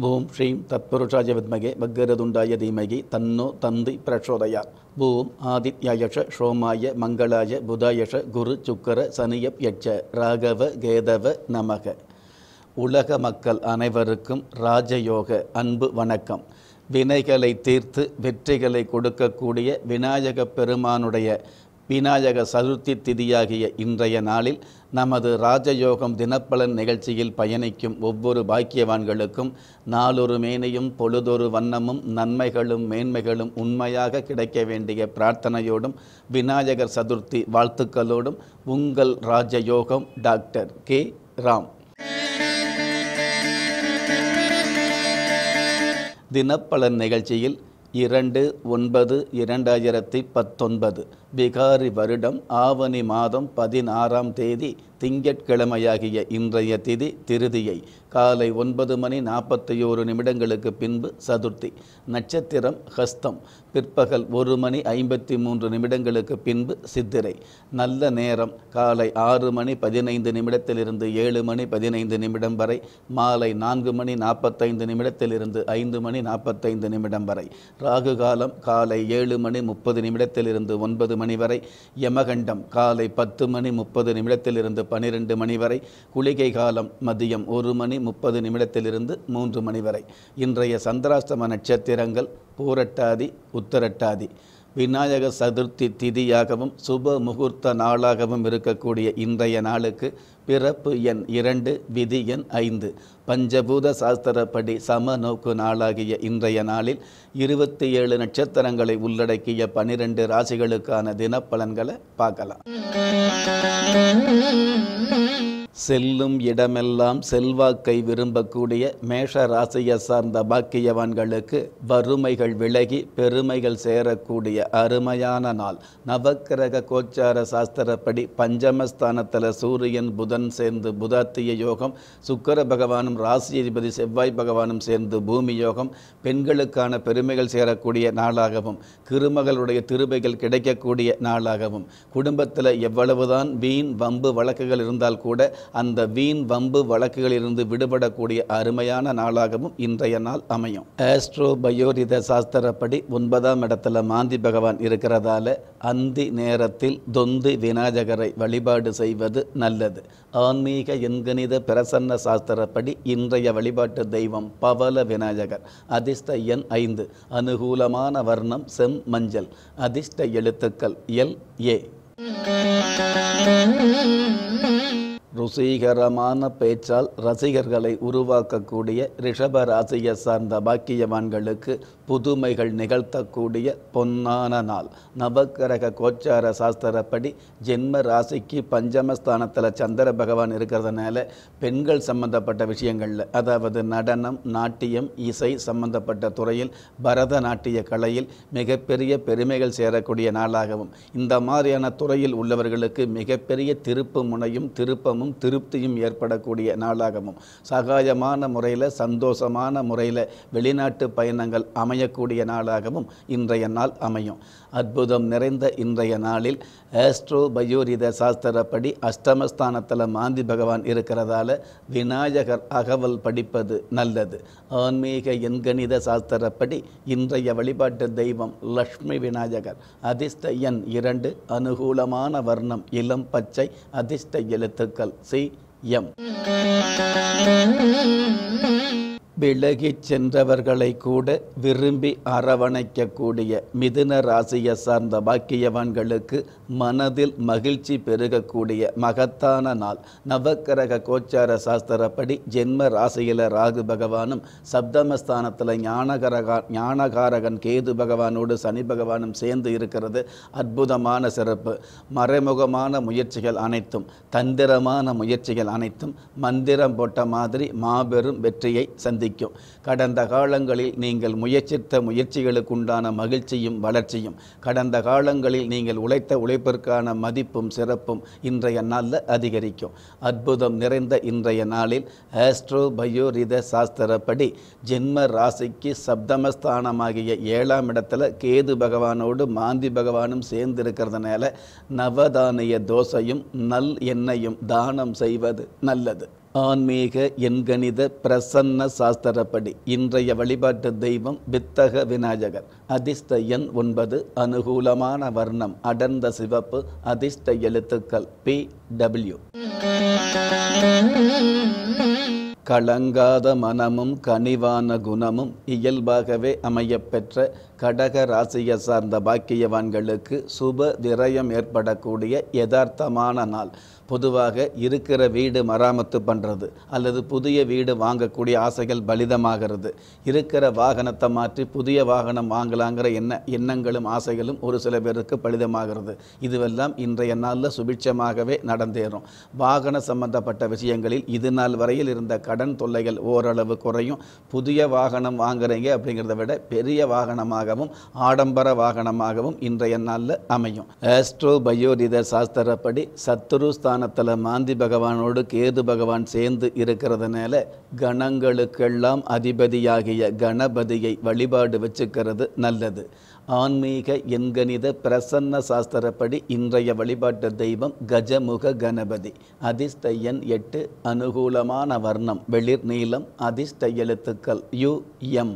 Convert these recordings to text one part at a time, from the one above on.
ஓம் ஸ்ரீம் தத்புருஷாய வித்மகே வக்கரதுண்டாய தீமகி தன்னோ தந்தி பிரச்சோதயாத். ஓம் ஆதித்யாயஷ சோமாய மங்களாய புதாயஷ குரு சுக்கர சனியப் யட்ச ராகவ கேதவ நமக. உலக மக்கள் அனைவருக்கும் ராஜயோக அன்பு வணக்கம். வினைகளை தீர்த்து வெற்றிகளை கொடுக்கக்கூடிய விநாயக பெருமானுடைய விநாயக சதுர்த்தி திதியாகிய இன்றைய நாளில் நமது ராஜயோகம் தினப்பலன் நிகழ்ச்சியில் பயணிக்கும் ஒவ்வொரு பாக்கியவான்களுக்கும் நாளொரு மேனியும் பொழுதொரு வண்ணமும் நன்மைகளும் மேன்மைகளும் உண்மையாக கிடைக்க வேண்டிய பிரார்த்தனையோடும் விநாயகர் சதுர்த்தி வாழ்த்துக்களோடும் உங்கள் ராஜயோகம் டாக்டர் கே. ராம். தினப்பலன் நிகழ்ச்சியில் 2/9/2019 பிகாரி வருடம் ஆவணி மாதம் 16ஆம் தேதி திங்கட்கிழமையாகிய இன்றைய திதி திருதியை காலை 9:41 பின்பு சதுர்த்தி. நட்சத்திரம் ஹஸ்தம். பிற்பகல் 1:53 பின்பு சித்திரை. நல்ல நேரம் காலை 6:15 7:15 வரை, மாலை 4:45 5:45 வரை. ராகு காலம் காலை 7:30 9 வரை. யமகண்டம் காலை 10:30 12 வரை. குளிகை காலம் மதியம் 1:30 3 வரை. இன்றைய சந்திராஷ்டம நட்சத்திரங்கள் பூரட்டாதி உத்தரட்டாதி. விநாயக சதுர்த்தி திதியாகவும் சுப முகூர்த்த நாளாகவும் இருக்கக்கூடிய இன்றைய நாளுக்கு பிறப்பு எண் 2, விதி எண் 5. பஞ்சபூத சாஸ்திரப்படி சம நோக்கு நாளாகிய இன்றைய நாளில் 27 நட்சத்திரங்களை உள்ளடக்கிய 12 ராசிகளுக்கான தினப்பலன்களை பார்க்கலாம். செல்லும் இடமெல்லாம் செல்வாக்கை விரும்பக்கூடிய மேஷ ராசியை சார்ந்த பாக்கியவான்களுக்கு வறுமைகள் விலகி பெருமைகள் சேரக்கூடிய அருமையான நாள். நவக்கிரக கோச்சார சாஸ்திரப்படி பஞ்சமஸ்தானத்தில் சூரியன் புதன் சேர்ந்து புதாத்திய யோகம், சுக்கிர பகவானும் ராசியதிபதி செவ்வாய் பகவானும் சேர்ந்து பூமி யோகம், பெண்களுக்கான பெருமைகள் சேரக்கூடிய நாளாகவும் திருமகளுடைய திருபைகள் கிடைக்கக்கூடிய நாளாகவும், குடும்பத்தில் எவ்வளவுதான் வீண் வம்பு வழக்குகள் இருந்தால் கூட அந்த வீண் வம்பு வழக்குகளிலிருந்து விடுபடக்கூடிய அருமையான நாளாகவும் இன்றைய நாள் அமையும். ஆஸ்ட்ரோ பயோரித சாஸ்திரப்படி 9ஆம் இடத்துல மாந்தி பகவான் இருக்கிறதால அந்தி நேரத்தில் தொந்தி விநாயகரை வழிபாடு செய்வது நல்லது. ஆன்மீக எண்கணித பிரசன்ன சாஸ்திரப்படி இன்றைய வழிபாட்டு தெய்வம் பவள விநாயகர். அதிர்ஷ்ட எண் 5. அனுகூலமான வர்ணம் செம் மஞ்சள். அதிர்ஷ்ட எழுத்துக்கள் LA. ருசிகரமான பேச்சால் ரசிகர்களை உருவாக்கக்கூடிய ரிஷப ராசியை சார்ந்த பாக்கியவான்களுக்கு புதுமைகள் நிகழ்த்தக்கூடிய பொன்னான நாள். நவக்கிரக கோச்சார சாஸ்திரப்படி ஜென்ம ராசிக்கு பஞ்சமஸ்தானத்தில் சந்திர பகவான் இருக்கிறதுனால பெண்கள் சம்பந்தப்பட்ட விஷயங்களில், அதாவது நடனம், நாட்டியம், இசை சம்பந்தப்பட்ட துறையில், பரதநாட்டிய கலையில் மிகப்பெரிய பெருமைகள் சேரக்கூடிய நாளாகவும், இந்த மாதிரியான துறையில் உள்ளவர்களுக்கு மிகப்பெரிய திருப்பு முனையும் திருப்பமும் திருப்தியும் ஏற்படக்கூடிய நாளாகவும், சகாயமான முறையில் சந்தோஷமான முறையில் வெளிநாட்டு பயணங்கள் அமையக்கூடிய நாளாகவும் இன்றைய நாள் அமையும். அற்புதம் நிறைந்த இன்றைய நாளில் ஆஸ்ட்ரோ பயோரித சாஸ்திரப்படி அஷ்டமஸ்தானத்தில் மாந்தி பகவான் இருக்கிறதால விநாயகர் அகவல் படிப்பது நல்லது. ஆன்மீக எண்கணித சாஸ்திரப்படி இன்றைய வழிபாட்டு தெய்வம் லக்ஷ்மி விநாயகர். அதிர்ஷ்ட எண் 2. அனுகூலமான வர்ணம் இளம் பச்சை. அதிர்ஷ்ட எழுத்துக்கள் CM. விலகிச் சென்றவர்களை கூட விரும்பி அரவணைக்கக்கூடிய மிதுன ராசியை சார்ந்த பாக்கியவான்களுக்கு மனதில் மகிழ்ச்சி பெருகக்கூடிய மகத்தான நாள். நவக்கிரக கோச்சார சாஸ்திரப்படி ஜென்ம ராசியில் ராகு பகவானும் சப்தமஸ்தானத்தில் ஞானகாரகன் கேது பகவானோடு சனி பகவானும் சேர்ந்து இருக்கிறது அற்புதமான சிறப்பு. மறைமுகமான முயற்சிகள் அனைத்தும், தந்திரமான முயற்சிகள் அனைத்தும் மந்திரம் போட்ட மாதிரி மாபெரும் வெற்றியை சந்திக்கும். கடந்த காலங்களில் நீங்கள் முயற்சித்த முயற்சிகளுக்குண்டான மகிழ்ச்சியும் வளர்ச்சியும், கடந்த காலங்களில் நீங்கள் உழைத்த உழைப்பிற்கான மதிப்பும் சிறப்பும் இன்றைய நாளில் அதிகரிக்கும். அற்புதம் நிறைந்த இன்றைய நாளில் ஆஸ்ட்ரோ பயோரித சாஸ்திரப்படி ஜென்ம ராசிக்கு சப்தமஸ்தானமாகிய 7ஆம் இடத்துல கேது பகவானோடு மாந்தி பகவானும் சேர்ந்து இருக்கிறதுனால நவதானிய தோசையும் நல் எண்ணெயும் தானம் செய்வது நல்லது. ஆன்மீக எண்கணித பிரசன்ன சாஸ்திரப்படி இன்றைய வழிபாட்டு தெய்வம் வித்தக விநாயகர். அதிர்ஷ்ட எண் 9. அனுகூலமான வர்ணம் அடர்ந்த சிவப்பு. அதிர்ஷ்ட எழுத்துக்கள் PW. கலங்காத மனமும் கனிவான குணமும் இயல்பாகவே அமையப்பெற்ற கடக ராசியை சார்ந்த பாக்கியவான்களுக்கு சுப விரயம் ஏற்படக்கூடிய யதார்த்தமான நாள். பொதுவாக இருக்கிற வீடு மராமத்து பண்ணுறது அல்லது புதிய வீடு வாங்கக்கூடிய ஆசைகள் பலிதமாகிறது. இருக்கிற வாகனத்தை மாற்றி புதிய வாகனம் வாங்கலாங்கிற எண்ணங்களும் ஆசைகளும் ஒரு சில பேருக்கு பலிதமாகிறது. இதுவெல்லாம் இன்றைய நாளில் சுபிட்சமாகவே நடந்தேறும். வாகன சம்பந்தப்பட்ட விஷயங்களில் இது நாள் வரையில் இருந்த கடன் தொல்லைகள் ஓரளவு குறையும். புதிய வாகனம் வாங்குறீங்க அப்படிங்கிறத விட பெரிய வாகனமாகவும் ஆடம்பர வாகனமாகவும் இன்றைய நாளில் அமையும். ஆஸ்ட்ரோ பயோரித சாஸ்திரப்படி சத்துரு ஸ்தானத்தில் மாந்தி பகவானோடு கேது பகவான் சேர்ந்து இருக்கிறதுனால கணங்களுக்கெல்லாம் அதிபதியாகிய கணபதியை வழிபாடு வச்சுக்கிறது நல்லது. ஆன்மீக எண்கணித பிரசன்ன சாஸ்திரப்படி இன்றைய வழிபாட்டு தெய்வம் கஜமுக கணபதி. அதிர்ஷ்ட எண் 8. அனுகூலமான வர்ணம் வெளிர் நீலம். அதிர்ஷ்ட எழுத்துக்கள் UM.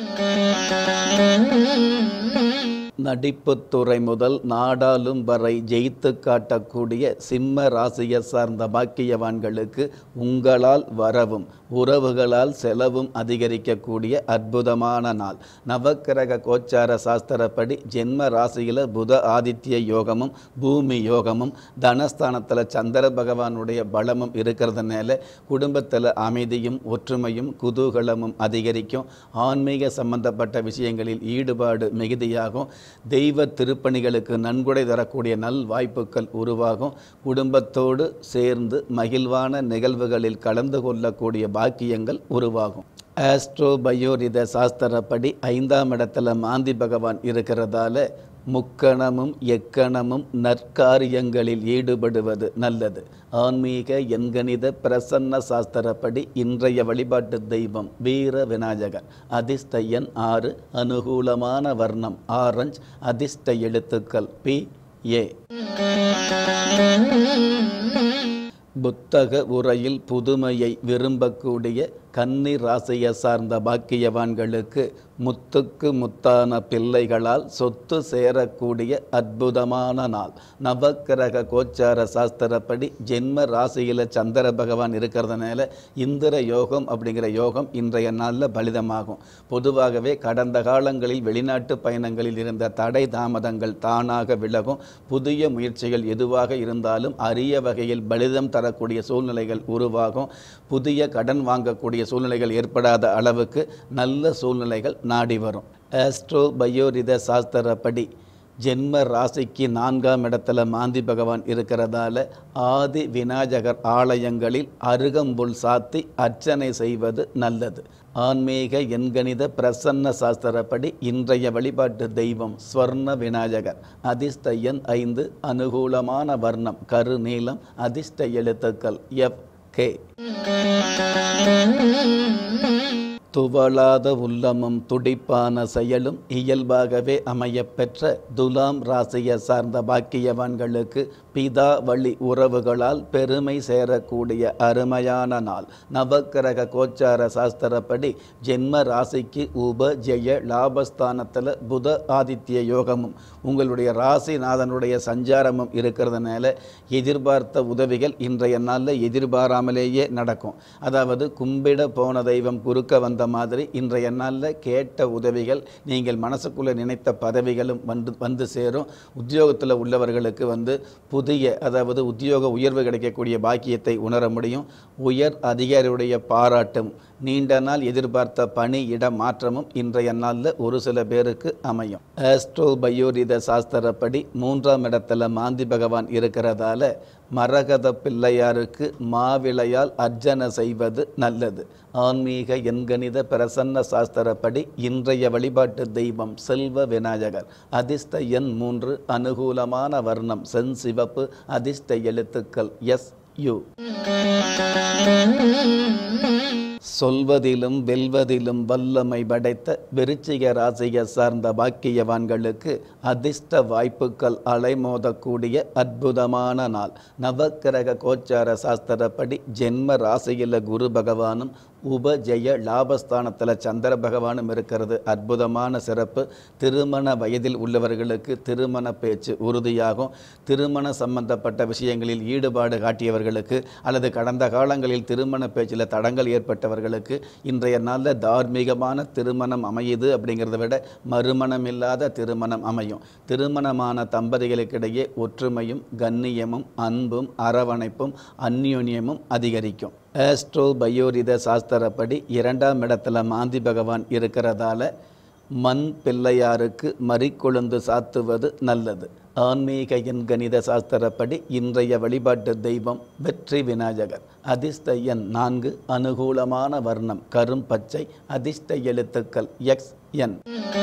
நடிப்புத்துறை முதல் நாடாளும் வரை ஜெயித்து காட்டக்கூடிய சிம்ம ராசியை சார்ந்த பாக்கியவான்களுக்கு உங்களால் வரவும் உறவுகளால் செலவும் அதிகரிக்கக்கூடிய அற்புதமான நாள். நவக்கிரக கோச்சார சாஸ்திரப்படி ஜென்ம ராசியில் புத ஆதித்ய யோகமும் பூமி யோகமும் தனஸ்தானத்தில் சந்திர பகவானுடைய பலமும் இருக்கிறதுனால குடும்பத்தில் அமைதியும் ஒற்றுமையும் குதூகலமும் அதிகரிக்கும். ஆன்மீக சம்பந்தப்பட்ட விஷயங்களில் ஈடுபாடு மிகுதியாகும். தெய்வ திருப்பணிகளுக்கு நன்கொடை தரக்கூடிய நல் வாய்ப்புகள் உருவாகும். குடும்பத்தோடு சேர்ந்து மகிழ்வான நிகழ்வுகளில் கலந்து கொள்ளக்கூடிய பாக்கியங்கள் உருவாகும். ஆஸ்ட்ரோ பயோரித சாஸ்திரப்படி 5ஆம் இடத்துல மாந்தி பகவான் இருக்கிறதால முக்கணமும் எக்கணமும் நற்காரியங்களில் ஈடுபடுவது நல்லது. ஆன்மீக எண்கணித பிரசன்ன சாஸ்திரப்படி இன்றைய வழிபாட்டு தெய்வம் வீர விநாயகர். அதிர்ஷ்ட எண் 6. அனுகூலமான வர்ணம் ஆரஞ்சு. அதிர்ஷ்ட எழுத்துக்கள் PA. புத்தக உரையில் புதுமையை விரும்பக்கூடிய கன்னி ராசியை சார்ந்த பாக்கியவான்களுக்கு முத்துக்கு முத்தான பிள்ளைகளால் சொத்து சேரக்கூடிய அற்புதமான நாள். நவக்கிரக கோச்சார சாஸ்திரப்படி ஜென்ம ராசியில் சந்திர பகவான் இருக்கிறதுனால இந்திர யோகம் அப்படிங்கிற யோகம் இன்றைய நாளில் பலிதமாகும். பொதுவாகவே கடந்த காலங்களில் வெளிநாட்டு பயணங்களில் இருந்த தடை தாமதங்கள் தானாக விலகும். புதிய முயற்சிகள் எதுவாக இருந்தாலும் அரிய வகையில் பலிதம் தரக்கூடிய சூழ்நிலைகள் உருவாகும். புதிய கடன் வாங்கக்கூடிய சூழ்நிலைகள் ஏற்படாத அளவுக்கு நல்ல சூழ்நிலைகள் நாடி வரும். ஆஸ்ட்ரோ பயோரித சாஸ்திரப்படி ஜென்ம ராசிக்கு 4ஆம் இடத்துல மாந்தி பகவான் இருக்கிறதால ஆதி விநாயகர் ஆலயங்களில் அருகம்புல் சாத்தி அர்ச்சனை செய்வது நல்லது. ஆன்மீக எண்கணித பிரசன்ன சாஸ்திரப்படி இன்றைய வழிபாட்டு தெய்வம் ஸ்வர்ண விநாயகர். அதிர்ஷ்ட எண் 5. அனுகூலமான வர்ணம் கரு நீலம். அதிர்ஷ்ட எழுத்துக்கள் FK. துவளாத உள்ளமும் துடிப்பான செயலும் இயல்பாகவே அமையப்பெற்ற துலாம் ராசியை சார்ந்த பாக்கியவான்களுக்கு பிதா வழி உறவுகளால் பெருமை சேரக்கூடிய அருமையான நாள். நவக்கிரக கோச்சார சாஸ்திரப்படி ஜென்ம ராசிக்கு உப ஜெய லாபஸ்தானத்தில் புத ஆதித்ய யோகமும் உங்களுடைய ராசிநாதனுடைய சஞ்சாரமும் இருக்கிறதுனால எதிர்பார்த்த உதவிகள் இன்றைய நாளில் எதிர்பாராமலேயே நடக்கும். அதாவது கும்பிட போன தெய்வம் குறுக்க வந்த மாதிரி இன்றைய நாளில் கேட்ட உதவிகள் நீங்கள் மனசுக்குள்ளே நினைத்த பதவிகளும் வந்து சேரும். உத்தியோகத்தில் உள்ளவர்களுக்கு புதிய அதாவது உத்தியோக உயர்வு கிடைக்கக்கூடிய பாக்கியத்தை உணர முடியும். உயர் அதிகாரியுடைய பாராட்டும் நீண்ட நாள் எதிர்பார்த்த பணி இட மாற்றமும் இன்றைய நாளில் ஒரு சில பேருக்கு அமையும். ஆஸ்ட்ரோ பயோரித சாஸ்திரப்படி 3ஆம் இடத்துல மாந்தி பகவான் இருக்கிறதால மரகத பிள்ளையாருக்கு மாவிளையால் அர்ச்சனை செய்வது நல்லது. ஆன்மீக எண்கணித பிரசன்ன சாஸ்திரப்படி இன்றைய வழிபாட்டு தெய்வம் செல்வ விநாயகர். அதிர்ஷ்ட எண் 3. அனுகூலமான வர்ணம் செஞ்சிவப்பு. அதிர்ஷ்ட எழுத்துக்கள் SU. சொல்வதிலும் வெல்வதிலும் வல்லமை படைத்த விருச்சிக ராசியை சார்ந்த பாக்கியவான்களுக்கு அதிர்ஷ்ட வாய்ப்புகள் அலைமோதக்கூடிய அற்புதமான நாள். நவக்கிரக கோச்சார சாஸ்திரப்படி ஜென்ம ராசியில் குரு பகவானும் உபஜெய லாபஸ்தானத்தில் சந்திர பகவானும் இருக்கிறது அற்புதமான சிறப்பு. திருமண வயதில் உள்ளவர்களுக்கு திருமண பேச்சு உறுதியாகும். திருமண சம்பந்தப்பட்ட விஷயங்களில் ஈடுபாடு காட்டியவர்களுக்கு அல்லது கடந்த காலங்களில் திருமண பேச்சில் தடங்கள் ஏற்பட்டவர்களுக்கு இன்றைய நாளில் தார்மீகமான திருமணம் அமையுது. அப்படிங்கிறத விட மறுமணம் இல்லாத திருமணம் அமையும். திருமணமான தம்பதிகளுக்கிடையே ஒற்றுமையும் கண்ணியமும் அன்பும் அரவணைப்பும் அந்யோன்யமும் அதிகரிக்கும். ஆஸ்ட்ரோ பயோரித சாஸ்திரப்படி 2ஆம் இடத்துல மாந்தி பகவான் இருக்கிறதால மண் பிள்ளையாருக்கு மறிக்கொழுந்து சாத்துவது நல்லது. ஆன்மீக எண்கணித சாஸ்திரப்படி இன்றைய வழிபாட்டு தெய்வம் வெற்றி விநாயகர். அதிர்ஷ்ட எண் 4. அனுகூலமான வர்ணம் கரும் பச்சை. அதிர்ஷ்ட எழுத்துக்கள் XN.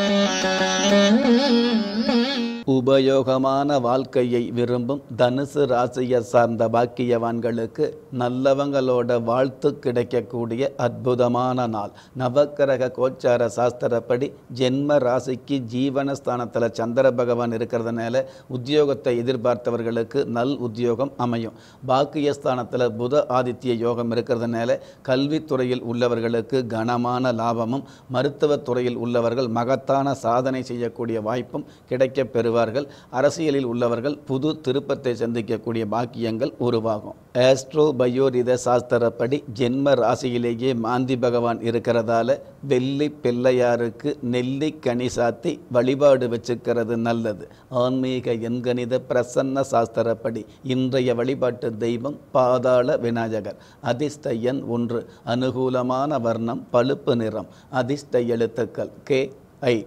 உபயோகமான வாழ்க்கையை விரும்பும் தனுசு ராசியை சார்ந்த பாக்கியவான்களுக்கு நல்லவங்களோட வாழ்த்து கிடைக்கக்கூடிய அற்புதமான நாள். நவக்கிரக கோச்சார சாஸ்திரப்படி ஜென்ம ராசிக்கு ஜீவனஸ்தானத்தில் சந்திர பகவான் இருக்கிறதுனால உத்தியோகத்தை எதிர்பார்த்தவர்களுக்கு நல் உத்தியோகம் அமையும். பாக்கியஸ்தானத்தில் புத ஆதித்ய யோகம் இருக்கிறதுனால கல்வித்துறையில் உள்ளவர்களுக்கு கனமான லாபமும், மருத்துவத்துறையில் உள்ளவர்கள் மகத்தான சாதனை செய்யக்கூடிய வாய்ப்பும் கிடைக்கப் பெறுவார்கள். அரசியலில் உள்ளவர்கள் புது திருப்பத்தை சந்திக்கக்கூடிய பாக்கியங்கள் உருவாகும். ஆஸ்ட்ரோ பயோரித சாஸ்திரப்படி ஜென்ம ராசியிலேயே மாந்தி பகவான் இருக்கிறதால வெள்ளி பிள்ளையாருக்கு நெல்லி கனி சாத்தி வழிபாடு வச்சுக்கிறது நல்லது. ஆன்மீக எண்கணித பிரசன்ன சாஸ்திரப்படி இன்றைய வழிபாட்டு தெய்வம் பாதாள விநாயகர். அதிர்ஷ்ட எண் 1. அனுகூலமான வர்ணம் பழுப்பு நிறம். அதிர்ஷ்ட எழுத்துக்கள் KI.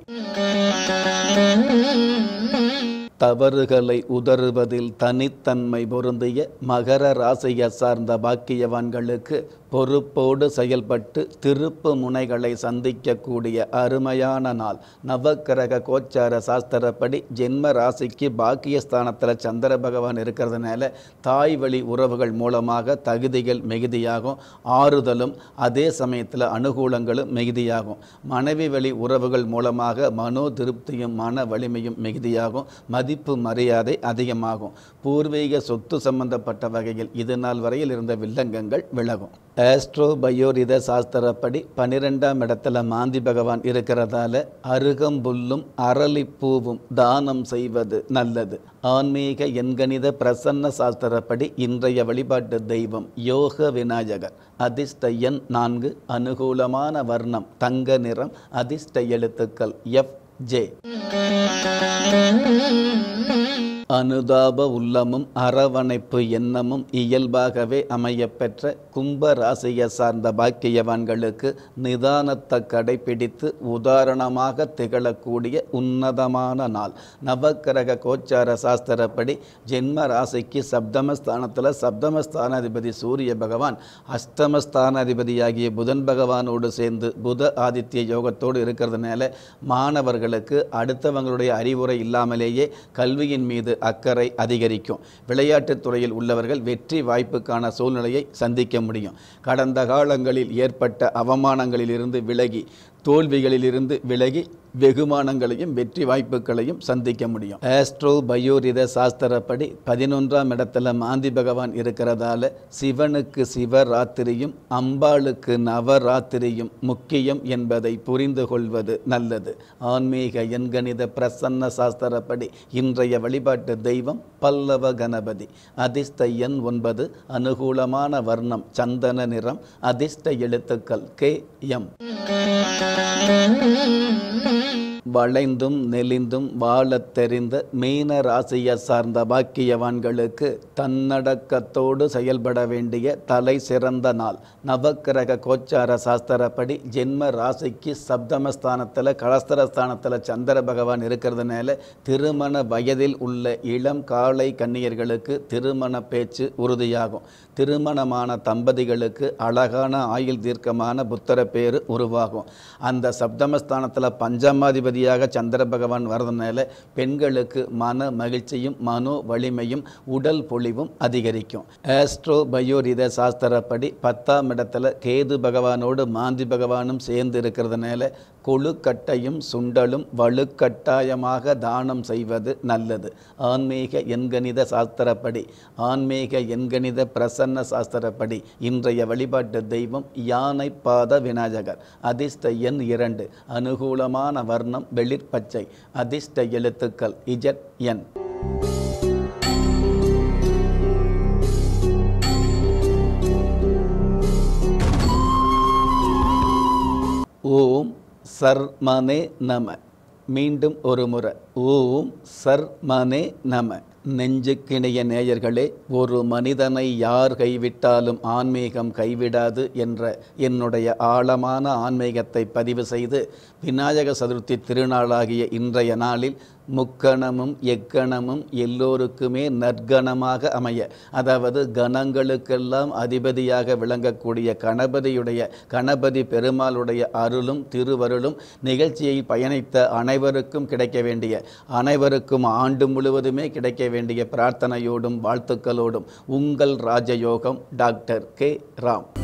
தவறுகளை உதறுவதில் தனித்தன்மை பொருந்திய மகர ராசியை சார்ந்த பாக்கியவான்களுக்கு பொறுப்போடு செயல்பட்டு திருப்பு முனைகளை சந்திக்கக்கூடிய அருமையான நாள். நவக்கிரக கோச்சார சாஸ்திரப்படி ஜென்ம ராசிக்கு பாக்கியஸ்தானத்தில் சந்திர பகவான் இருக்கிறதுனால தாய் வழி உறவுகள் மூலமாக தகுதிகள் மிகுதியாகும். ஆறுதலும் அதே சமயத்தில் அனுகூலங்களும் மிகுதியாகும். மனைவி வழி உறவுகள் மூலமாக மனோ திருப்தியும் மன வலிமையும் மிகுதியாகும். மதிப்பு மரியாதை அதிகமாகும். பூர்வீக சொத்து சம்பந்தப்பட்ட வகையில் இது நாள் வரையில் இருந்த வில்லங்கங்கள் விலகும். ஆஸ்ட்ரோ பயோரித சாஸ்திரப்படி 12ஆம் இடத்துல மாந்தி பகவான் இருக்கிறதால அருகம்புல்லும் அரளிப்பூவும் தானம் செய்வது நல்லது. ஆன்மீக எண்கணித பிரசன்ன சாஸ்திரப்படி இன்றைய வழிபாட்டு தெய்வம் யோக விநாயகர். அதிர்ஷ்ட எண் 4. அனுகூலமான வர்ணம் தங்க நிறம். அதிர்ஷ்ட எழுத்துக்கள் FJ. அனுதாப உள்ளமும் அரவணைப்பு எண்ணமும் இயல்பாகவே அமையப்பெற்ற கும்ப ராசியை சார்ந்த பாக்கியவான்களுக்கு நிதானத்தை கடைபிடித்து உதாரணமாக திகழக்கூடிய உன்னதமான நாள். நவக்கிரக கோச்சார சாஸ்திரப்படி ஜென்ம ராசிக்கு சப்தமஸ்தானத்தில் சப்தமஸ்தானாதிபதி சூரிய பகவான் அஷ்டமஸ்தானாதிபதியாகிய புதன் பகவானோடு சேர்ந்து புத ஆதித்ய யோகத்தோடு இருக்கிறதுனால மாணவர்களுக்கு அடுத்தவங்களுடைய அறிவுரை இல்லாமலேயே கல்வியின் மீது அக்கறை அதிகரிக்கும். விளையாட்டுத் துறையில் உள்ளவர்கள் வெற்றி வாய்ப்புக்கான சூழ்நிலையை சந்திக்க முடியும். கடந்த காலங்களில் ஏற்பட்ட அவமானங்களிலிருந்து விலகி தோல்விகளிலிருந்து விலகி வெகுமானங்களையும் வெற்றி வாய்ப்புகளையும் சந்திக்க முடியும். ஆஸ்ட்ரோ பயோரித சாஸ்திரப்படி 11ஆம் இடத்துல மாந்தி பகவான் இருக்கிறதால சிவனுக்கு சிவராத்திரியும் அம்பாளுக்கு நவராத்திரியும் முக்கியம் என்பதை புரிந்து கொள்வது நல்லது. ஆன்மீக எண்கணித பிரசன்ன சாஸ்திரப்படி இன்றைய வழிபாட்டு தெய்வம் பல்லவ கணபதி. அதிர்ஷ்ட எண் 9. அனுகூலமான வர்ணம் சந்தன நிறம். அதிர்ஷ்ட எழுத்துக்கள் KM. வளைந்தும் நெளிந்தும் வாழத் தெரிந்த மீன ராசியை சார்ந்த பாக்கியவான்களுக்கு தன்னடக்கத்தோடு செயல்பட வேண்டிய தலை சிறந்த நாள். நவக்கிரக கோச்சார சாஸ்திரப்படி ஜென்ம ராசிக்கு சப்தமஸ்தானத்தில் கலஸ்தரஸ்தானத்தில் சந்திர பகவான் இருக்கிறதுனால திருமண வயதில் உள்ள இளம் காளை கன்னியர்களுக்கு திருமண பேச்சு உறுதியாகும். திருமணமான தம்பதிகளுக்கு அழகான ஆயுள் தீர்க்கமான புத்திர பேரு உருவாகும். அந்த சப்தமஸ்தானத்தில் பஞ்சமாதிபதி அதிபதியாக சந்திர பகவான் வரதுனால பெண்களுக்கு மன மகிழ்ச்சியும் மனோ வலிமையும் உடல் பொலிவும் அதிகரிக்கும். ஆஸ்ட்ரோ பயோரித சாஸ்திரப்படி 10ஆம் இடத்துல கேது பகவானோடு மாந்தி பகவானும் சேர்ந்து இருக்கிறதுனால கொழுக்கட்டையும் சுண்டலும் வலுக்கட்டாயமாக தானம் செய்வது நல்லது. ஆன்மீக எண்கணித சாஸ்திரப்படி, ஆன்மீக எண்கணித பிரசன்ன சாஸ்திரப்படி இன்றைய வழிபாட்டு தெய்வம் யானை பாத விநாயகர். அதிர்ஷ்ட எண் 2, அனுகூலமான வர்ணம் வெளிர்பச்சை, அதிர்ஷ்ட எழுத்துக்கள் ZN. ஓம் சர்மனே நம. மீண்டும் ஒரு முறை ஓம் சர்மனே நம. நெஞ்சுக்கிணைய நேயர்களே, ஒரு மனிதனை யார் கைவிட்டாலும் ஆன்மீகம் கைவிடாது என்ற என்னுடைய ஆழமான ஆன்மீகத்தை பதிவு செய்து, விநாயக சதுர்த்தி திருநாளாகிய இன்றைய நாளில் முக்கணமும் எக்கணமும் எல்லோருக்குமே நற்கணமாக அமைய, அதாவது கணங்களுக்கெல்லாம் அதிபதியாக விளங்கக்கூடிய கணபதி பெருமாளுடைய அருளும் திருவருளும் நிகழ்ச்சியை பயணித்த அனைவருக்கும் கிடைக்க வேண்டிய, அனைவருக்கும் ஆண்டு முழுவதுமே கிடைக்க வேண்டிய பிரார்த்தனையோடும் வாழ்த்துக்களோடும் உங்கள் ராஜயோகம் டாக்டர் கே. ராம்.